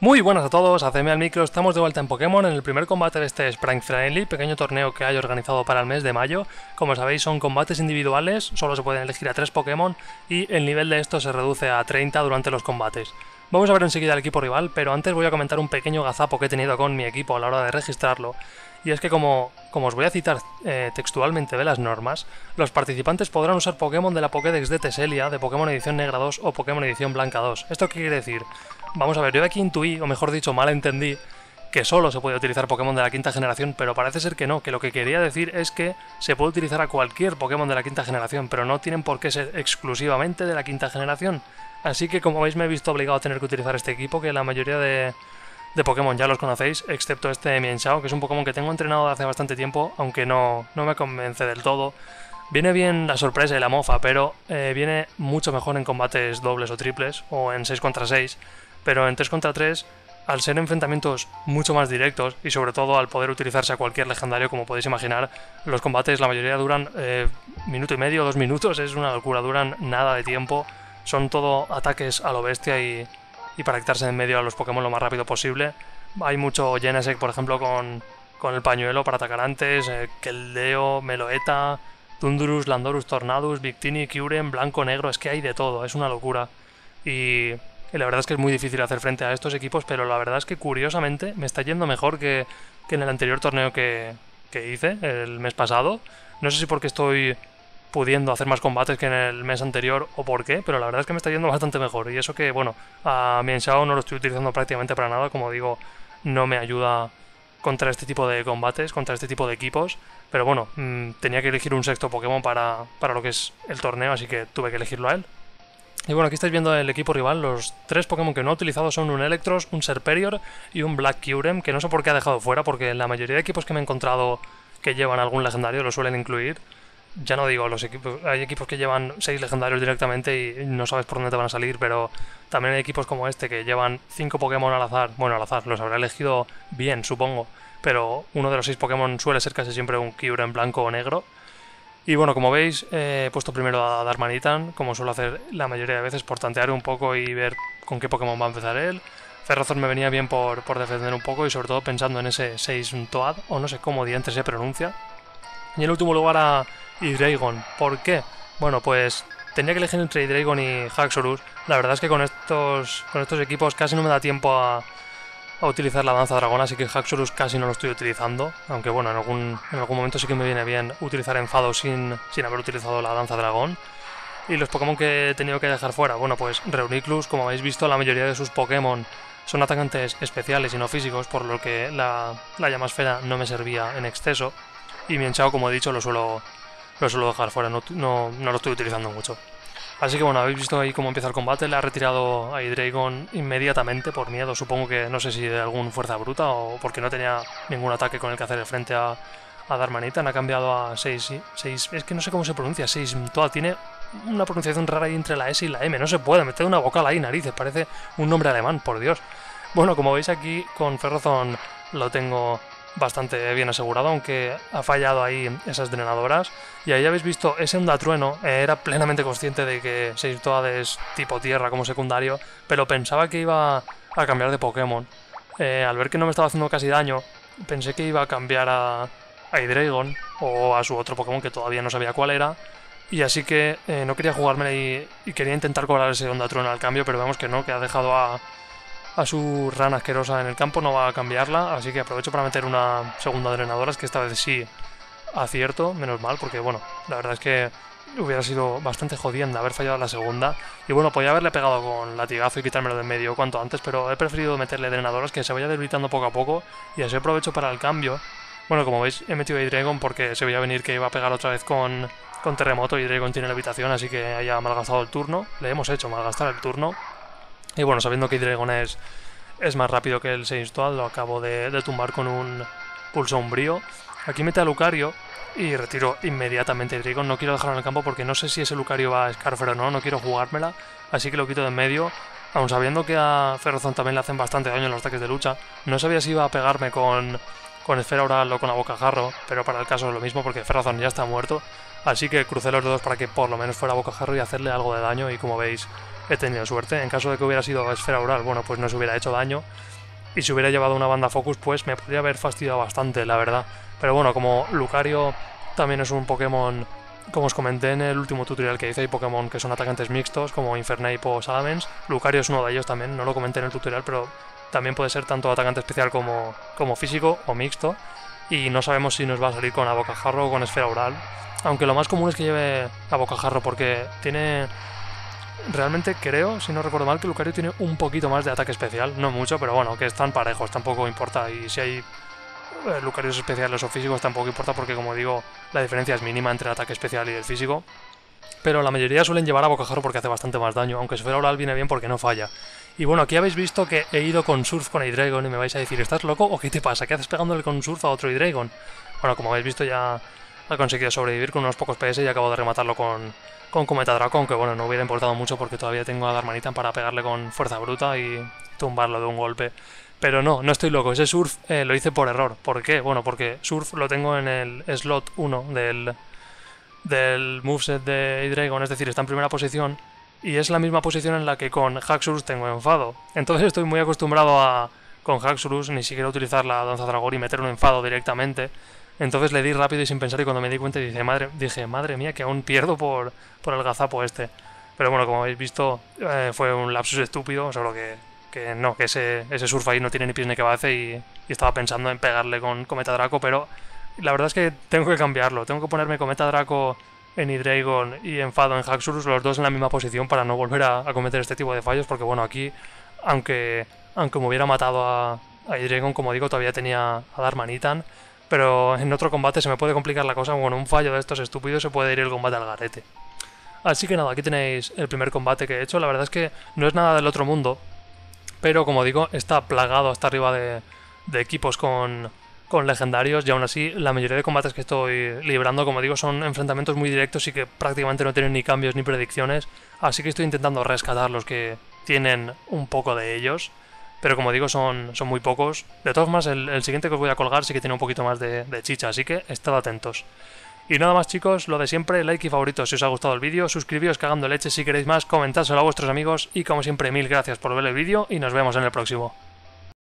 Muy buenas a todos, hacedme al micro, estamos de vuelta en Pokémon en el primer combate de este Spring Friendly, pequeño torneo que hay organizado para el mes de mayo. Como sabéis son combates individuales, solo se pueden elegir a 3 Pokémon y el nivel de estos se reduce a 30 durante los combates. Vamos a ver enseguida el equipo rival, pero antes voy a comentar un pequeño gazapo que he tenido con mi equipo a la hora de registrarlo. Y es que como os voy a citar textualmente de las normas, los participantes podrán usar Pokémon de la Pokédex de Teselia, de Pokémon Edición Negra 2 o Pokémon Edición Blanca 2. ¿Esto qué quiere decir? Vamos a ver, yo de aquí intuí, o mejor dicho, mal entendí, que solo se puede utilizar Pokémon de la quinta generación, pero parece ser que no, que lo que quería decir es que se puede utilizar a cualquier Pokémon de la quinta generación, pero no tienen por qué ser exclusivamente de la quinta generación. Así que como veis me he visto obligado a tener que utilizar este equipo, que la mayoría de Pokémon ya los conocéis, excepto este Mienshao, que es un Pokémon que tengo entrenado de hace bastante tiempo, aunque no me convence del todo. Viene bien la sorpresa y la mofa, pero viene mucho mejor en combates dobles o triples, o en 6 contra 6, pero en 3 contra 3, al ser enfrentamientos mucho más directos, y sobre todo al poder utilizarse a cualquier legendario, como podéis imaginar, los combates la mayoría duran minuto y medio, 2 minutos, es una locura, duran nada de tiempo, son todo ataques a lo bestia y para quitarse en medio a los Pokémon lo más rápido posible. Hay mucho Genesect, por ejemplo, con el pañuelo para atacar antes, Keldeo, Meloetta, Tundurus, Landorus, Tornadus, Victini, Kyurem, Blanco, Negro, es que hay de todo, es una locura. Y la verdad es que es muy difícil hacer frente a estos equipos, pero la verdad es que curiosamente me está yendo mejor que en el anterior torneo que hice el mes pasado. No sé si porque estoy pudiendo hacer más combates que en el mes anterior o por qué, pero la verdad es que me está yendo bastante mejor. Y eso que, bueno, a Mienshao no lo estoy utilizando prácticamente para nada, como digo, no me ayuda contra este tipo de combates, contra este tipo de equipos, pero bueno, tenía que elegir un sexto Pokémon para lo que es el torneo, así que tuve que elegirlo a él. Y bueno, aquí estáis viendo el equipo rival, los 3 Pokémon que no he utilizado son un Electros, un Serperior y un Black Kyurem, que no sé por qué ha dejado fuera, porque la mayoría de equipos que me he encontrado que llevan algún legendario lo suelen incluir. Ya no digo los equipos, hay equipos que llevan 6 legendarios directamente y no sabes por dónde te van a salir, pero también hay equipos como este que llevan 5 Pokémon al azar. Bueno, al azar, los habrá elegido bien, supongo, pero uno de los 6 Pokémon suele ser casi siempre un Kyurem blanco o negro. Y bueno, como veis, he puesto primero a Darmanitan, como suelo hacer la mayoría de veces, por tantear un poco y ver con qué Pokémon va a empezar él. Ferrothorn me venía bien por defender un poco y sobre todo pensando en ese 6 Toad, o no sé cómo diantres se pronuncia. Y en último lugar a Hydreigon. ¿Por qué? Bueno, pues tenía que elegir entre Hydreigon y Haxorus. La verdad es que con estos equipos casi no me da tiempo a utilizar la danza dragón, así que Haxorus casi no lo estoy utilizando. Aunque bueno, en algún momento sí que me viene bien utilizar enfado sin haber utilizado la danza dragón. Y los Pokémon que he tenido que dejar fuera, bueno, pues Reuniclus, como habéis visto, la mayoría de sus Pokémon son atacantes especiales y no físicos, por lo que la llamasfera no me servía en exceso. Y Mienshao, como he dicho, lo suelo dejar fuera, no lo estoy utilizando mucho. Así que bueno, habéis visto ahí cómo empieza el combate, le ha retirado a Hydreigon inmediatamente por miedo, supongo que no sé si de alguna fuerza bruta o porque no tenía ningún ataque con el que hacer frente a Darmanitan, ha cambiado a 6, es que no sé cómo se pronuncia, 6 Toad, tiene una pronunciación rara ahí entre la S y la M, no se puede, meter una vocal ahí, narices, parece un nombre alemán, por Dios. Bueno, como veis aquí con Ferrothorn lo tengo bastante bien asegurado, aunque ha fallado ahí esas drenadoras. Y ahí habéis visto ese Ondatrueno, era plenamente consciente de que 6 Toad es tipo tierra como secundario, pero pensaba que iba a cambiar de Pokémon. Al ver que no me estaba haciendo casi daño, pensé que iba a cambiar a Hydreigon o a su otro Pokémon que todavía no sabía cuál era. Y así que no quería jugármela y quería intentar cobrar ese Ondatrueno al cambio, pero vemos que no, que ha dejado a su rana asquerosa en el campo, no va a cambiarla, así que aprovecho para meter una segunda drenadora, es que esta vez sí acierto, menos mal, porque bueno, la verdad es que hubiera sido bastante jodienda haber fallado la segunda, y bueno, podía haberle pegado con latigazo y quitármelo de en medio cuanto antes, pero he preferido meterle drenadoras que se vaya debilitando poco a poco, y así aprovecho para el cambio. Bueno, como veis, he metido a Hydreigon porque se veía venir que iba a pegar otra vez con Terremoto, y Hydreigon tiene levitación, así que haya malgastado el turno, le hemos hecho malgastar el turno. Y bueno, sabiendo que Hydreigon es más rápido que el 6 Toad, lo acabo de tumbar con un pulso umbrío. Aquí mete a Lucario y retiro inmediatamente a Hydreigon. No quiero dejarlo en el campo porque no sé si ese Lucario va a Scarfer o no, no quiero jugármela, así que lo quito de en medio. Aun sabiendo que a Ferrothorn también le hacen bastante daño en los ataques de lucha, no sabía si iba a pegarme con Esfera Oral o con Abocajarro, pero para el caso es lo mismo porque Ferrothorn ya está muerto. Así que crucé los dedos para que por lo menos fuera Bocajarro y hacerle algo de daño, y como veis he tenido suerte. En caso de que hubiera sido Esfera Oral, bueno, pues no se hubiera hecho daño. y si hubiera llevado una banda Focus pues me podría haber fastidiado bastante, la verdad. Pero bueno, como Lucario también es un Pokémon, como os comenté en el último tutorial que hice, hay Pokémon que son atacantes mixtos como Infernape o Salamence. Lucario es uno de ellos también, no lo comenté en el tutorial, pero también puede ser tanto atacante especial como físico o mixto. Y no sabemos si nos va a salir con Abocajarro o con Esfera Oral. Aunque lo más común es que lleve Abocajarro porque tiene... Realmente creo, si no recuerdo mal, que Lucario tiene un poquito más de ataque especial. No mucho, pero bueno, que están parejos, tampoco importa. Y si hay Lucarios especiales o físicos tampoco importa porque, como digo, la diferencia es mínima entre el ataque especial y el físico. Pero la mayoría suelen llevar a Bocajarro porque hace bastante más daño, aunque Esfera Oral viene bien porque no falla. Y bueno, aquí habéis visto que he ido con Surf con Hydreigon y me vais a decir, ¿estás loco o qué te pasa? ¿Qué haces pegándole con Surf a otro Hydreigon? Bueno, como habéis visto ya ha conseguido sobrevivir con unos pocos PS y acabo de rematarlo con Cometa Draco, aunque bueno, no hubiera importado mucho porque todavía tengo a Darmanitan para pegarle con fuerza bruta y tumbarlo de un golpe. Pero no estoy loco, ese Surf lo hice por error. ¿Por qué? Bueno, porque Surf lo tengo en el slot 1 del moveset de Hydreigon, es decir, está en primera posición y es la misma posición en la que con Haxorus tengo enfado. Entonces estoy muy acostumbrado a con Haxorus ni siquiera utilizar la Danza Dragón y meter un enfado directamente. Entonces le di rápido y sin pensar y cuando me di cuenta dije, madre mía, que aún pierdo por el gazapo este. Pero bueno, como habéis visto, fue un lapsus estúpido, solo que ese Surf ahí no tiene ni pies ni cabeza y estaba pensando en pegarle con Cometa Draco, pero la verdad es que tengo que cambiarlo. Tengo que ponerme Cometa Draco en Hydreigon y enfado en Haxorus, los dos en la misma posición para no volver a cometer este tipo de fallos, porque bueno, aquí, aunque me hubiera matado a Hydreigon, como digo, todavía tenía a Darmanitan. Pero en otro combate se me puede complicar la cosa, con un fallo de estos estúpidos se puede ir el combate al garete. Así que nada, aquí tenéis el primer combate que he hecho. La verdad es que no es nada del otro mundo, pero como digo, está plagado hasta arriba de equipos con legendarios y aún así la mayoría de combates que estoy librando, como digo, son enfrentamientos muy directos y que prácticamente no tienen ni cambios ni predicciones. Así que estoy intentando rescatar los que tienen un poco de ellos. Pero como digo, son muy pocos. De todas formas, el siguiente que os voy a colgar sí que tiene un poquito más de chicha, así que estad atentos. Y nada más chicos, lo de siempre, like y favorito si os ha gustado el vídeo, suscribíos cagando leche si queréis más, comentádselo a vuestros amigos y como siempre mil gracias por ver el vídeo y nos vemos en el próximo.